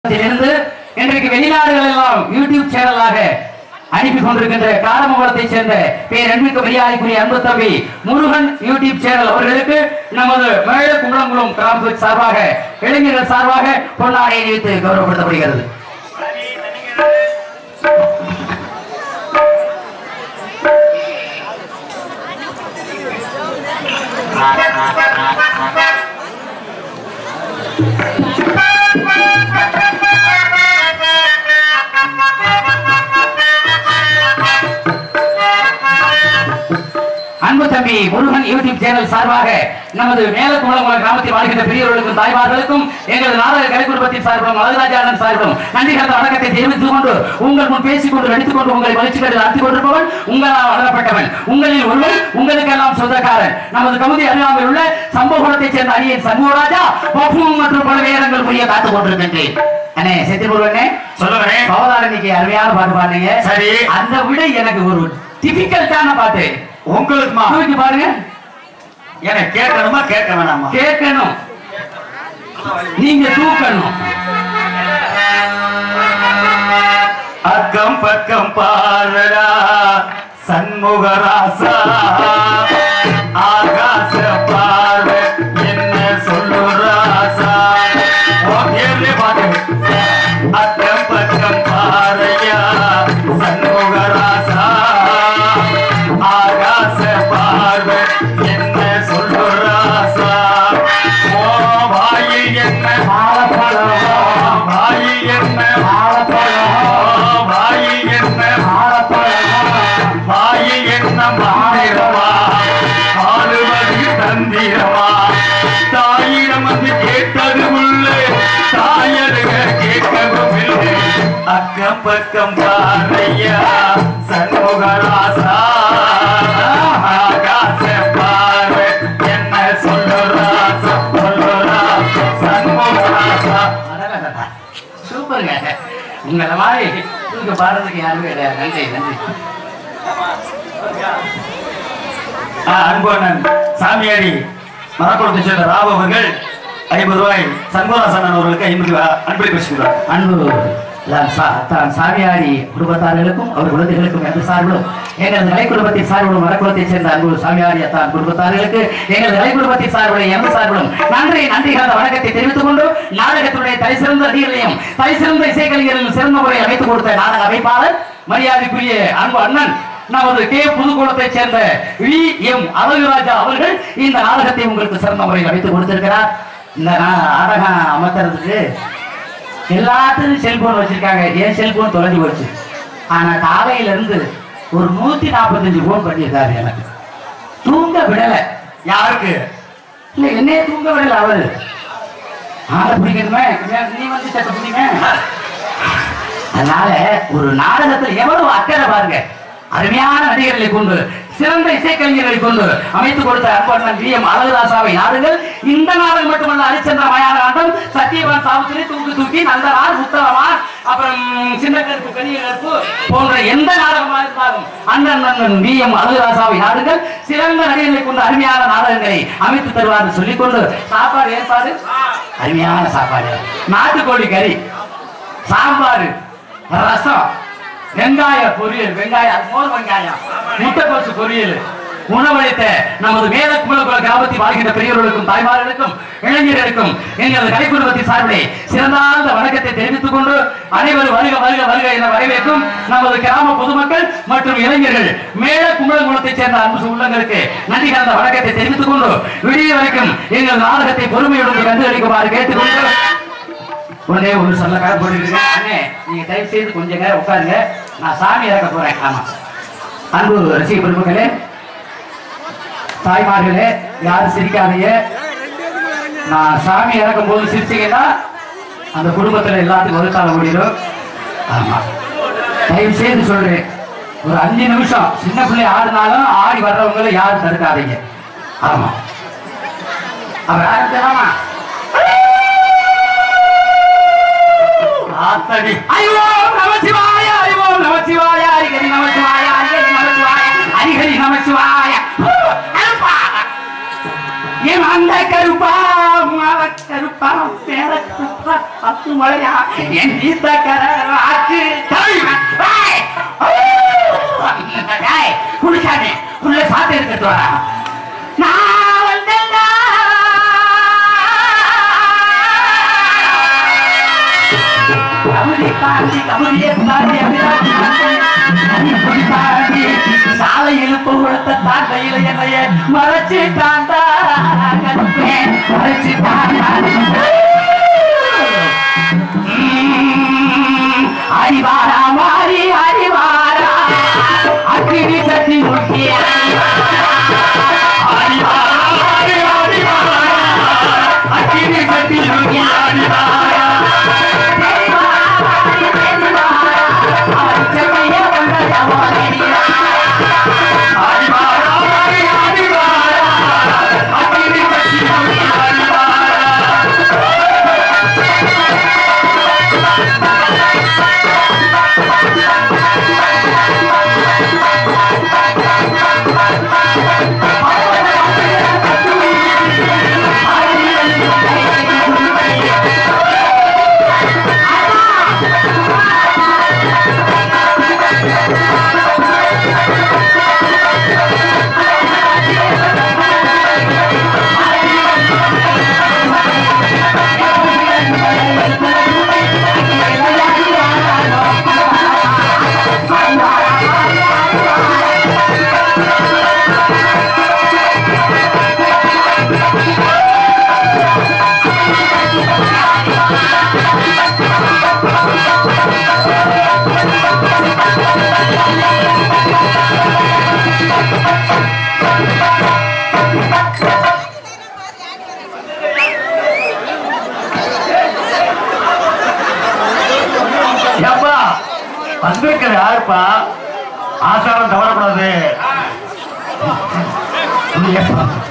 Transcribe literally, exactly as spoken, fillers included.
இன்றைக்கு வெளிநாடுகள் எல்லாம் யூடியூப் சேனலாக அனுப்பி கொண்டிருக்கின்ற காரமங்கலத்தை சேர்ந்த பேரன்பிற்கு மரியாதைக்குரிய அன்பு தம்பி முருகன் யூடியூப் சேனல் அவர்களுக்கு நமது மேல கும்பலங்குளம் கிராம சார்பாக இளைஞர்கள் சார்பாக பொன்னாடை அணிவித்து கௌரவப்படுத்தப்படுகிறது. அன்பு தம்பி முருகன் யூடியூப் சேனல் சார்பாக நமது மேல கும்பலங்குளம் கிராமத்தில் வாழ்கின்ற பெரியவர்களுக்கும் தாய்மார்களுக்கும் எங்களது நாடக கலை குடும்பத்தின் சார்பிலும் அழகுராஜானன் சார்பிலும் நன்றி கலந்த வணக்கத்தை தெரிவித்துக் கொண்டு உங்கள் முன் பேசிக் கொண்டு நடித்துக் கொண்டு உங்களை மகிழ்ச்சிகளை நடத்தி கொண்டிருப்பவன் உங்களால் வளரப்பட்டவன் உங்களில் ஒருவன் உங்களுக்கெல்லாம் சொந்தக்காரன் நமது கமுதி அருகாமையில் உள்ள சம்பவத்தைச் சேர்ந்த அணியின் சண்முகராஜா மற்றும் பல வேதங்கள் புரிய காத்துக் கொண்டிருக்கின்றேன். அண்ணே செந்தில் முருகனே சொல்லுவேன். பவதாரணிக்கு அருமையான பாட்டு பாடுங்க. சரி, அந்த விட எனக்கு ஒரு டிபிக்கல்ட்டான பாட்டு உங்களுக்கு தூக்கி பாருங்க. எனக்கு கேட்கணுமா கேட்க வேணாமா? கேட்கணும், நீங்க தூக்கணும். அக்கம் பக்கம் பாருடா சண்முகராசா, ஆகாச பார்வை என்ன சொல்லு ராசா. பாட்டு அக்கம் பக்கம் பாறையா சண்முகராசா, ஆகாச பார்வை என்ன சொல்லு ராசா. ஓ வாயில் என்ன ஆலப்பழம், வாயில் என்ன ஆலப்பழம், வாயில் என்ன ஆலப்பழம், வாயில் என்ன மாநிலமா ஆளுவது தந்திரமா. தாயிடம் வந்து கேட்டது உள்ளே தாயருக கேட்கவும் இல்லை. அக்கம் பக்கம் பாறையா சண்முகராசா, ஆகாச பார்வை என்ன சொல்லு ராசா, சொல்லு ராசா சண்முகராசா. சூப்பருங்க, உங்களை மாதிரி நீங்க பாடுறதுக்கு யாருமே கிடையாது. நன்றி நன்றி. அன்போனன் சாமியாடி மரக்குளத்தை சேர்ந்த ராவ் அவர்கள் ஐம்பது ரூபாய் சண்முகராசன் அவர்களுக்கு ஐம்பது அன்பளி பேசுகிறார். அன்பு தான் சாமியாடி குடும்பத்தார்களுக்கும் அவர் குழந்தைகளுக்கும் எந்த சார்பிலும் எங்களது கலை குடும்பத்தின் சார்பிலும் மரக்குளத்தை சேர்ந்த அன்பு சாமியாடி தான் குடும்பத்தார்களுக்கு எங்களது கலை குடும்பத்தின் சார்பிலும் எந்த சார்பிலும் நன்றி நன்றி கலந்த வணக்கத்தை தெரிவித்துக் கொண்டு நாடகத்தினுடைய தலை சிறந்த நடிகர்களையும் தலை சிறந்த இசைக்கலைஞர்களும் சிறந்த முறையை அமைத்துக் கொடுத்த நாடக அமைப்பாளர் மரியாதைக்குரிய அன்பு அண்ணன் நமது கே புதுக்கோளத்தை சேர்ந்த வி எம் அழகுராஜா அவர்கள் இந்த நாடகத்தை உங்களுக்கு சிறந்த முறையில் அமைத்துக் கொடுத்திருக்கிறார். இந்த நாடகம் அமைக்கிறதுக்கு எல்லாத்துக்கும் செல்போன் வச்சிருக்காங்க. ஏன் செல்போன் தொலைஞ்சு போச்சு. ஆனா காலையில இருந்து ஒரு நூத்தி நாற்பத்தஞ்சு போன் பண்ணியிருக்காரு. எனக்கு தூங்க விடல. யாருக்கு இல்ல, என்னையே தூங்க விடல. அவரு ஆளை பிடிக்கணுமே, நீ வந்து சட்ட பிடிங்க. அதனால ஒரு நாடகத்தில் எவ்வளவு அக்கறை பாருங்க. அருமையான நடிகர்களை கொண்டு சிறந்த இசைக்கலைஞர்களை கொண்டு அமைத்துக் கொடுத்த அன்பண்ணன் வி எம் அழகுராசாவை நாடுகள் இந்த நாடகம் மட்டுமல்ல, ஹரிச்சந்திர மயானகாண்டம், சத்தியவான் சாவித்திரி, தூக்கு தூக்கி, நந்தனார், முத்தரமான், அப்புறம் சின்ன கருப்பு, பெரிய கருப்பு போன்ற எந்த நாடகமாக இருந்தாலும் அண்ணன் வி எம் அழகுராசாவை நாடுகள் சிறந்த நடிகர்களை கொண்டு அருமையான நாடகங்களை அமைத்து தருவார் சொல்லிக் கொண்டு சாப்பாடு ஏற்பாடு அருமையான சாப்பாடு, நாட்டுக்கோழி கறி, சாம்பார், ரசம், வெங்காய பொரியல், வெங்காயம் மோர் வெங்காயம், முட்டைக்கோசு பொரியல் உணவளித்த நமது மேல கும்பலங்குளம் கிராமத்தில் வாழ்கின்ற பெரியவர்களுக்கும் தாய்மார்களுக்கும் இளைஞர்களுக்கும் எங்களது கலை குடும்பத்தின் சார்பிலே சிறந்தார்ந்த வணக்கத்தை தெரிவித்துக் கொண்டு அனைவரும் வருக வருக வருக என வரவேற்கும் நமது கிராம பொதுமக்கள் மற்றும் இளைஞர்கள் மேல கும்பலங்குளத்தை சேர்ந்த அன்பு உள்ளங்களுக்கு நன்றி கலந்த வணக்கத்தை தெரிவித்துக் கொண்டு விடிய வரைக்கும் எங்களது நாடகத்தை பொறுமையுடன் கண்டுகளிக்குமாறு கேட்டுக்கொண்டு ஒரே ஒரு சொல்ல கதை போட்டுருக்கேன். அண்ணே நீங்க தயவு செய்து கொஞ்ச நேரம் உட்காருங்க, நான் சாமி இறக்க போறேன். ஆமா, அன்பு ரசிக பெருமக்களே, தாய்மார்களே, யாரும் சிரிக்காதீங்க. நான் சாமி இறக்கும் போது சிரிச்சீங்கன்னா அந்த குடும்பத்துல எல்லாத்துக்கும் ஒதுக்கால முடியும். ஆமா, தயவு செய்து சொல்றேன், ஒரு அஞ்சு நிமிஷம் சின்ன பிள்ளை ஆடினாலும் ஆடி வர்றவங்களை யாரும் தடுக்காதீங்க. ஆமா, அவர் ஆரம்பிச்சாமா ஆத்தடி ஐயோ நமசிவாய, ஐயோ நமசிவாய, ஹரிஹரி நமசிவாய, ஹரிஹரி நமசிவாய, ஹரிஹரி நமசிவாய. ஏமா அந்த கருப்பா மர கருப்பா மேல கருப்பா பத்து மழையா என் நீத்தக்கர ஆச்சு குளிச்சானே உள்ள சாத்து எடுத்துட்டு வரா நான் வந்தேன்டா கபடி பாண்டி கபடியே பாண்டி பாண்டி சாலை இழுப்பு உழத்த தாண்டையில என்னைய மறைச்சு தாண்டா மறைச்சு தாண்டா அறிவாரா மாறி அறிவாரா அக்கினி சட்டி முக்கிய அக்கினி சட்டி முக்கிய அன்பேக்கர் யாருப்பா ஆசாரம் தவறக்கூடாது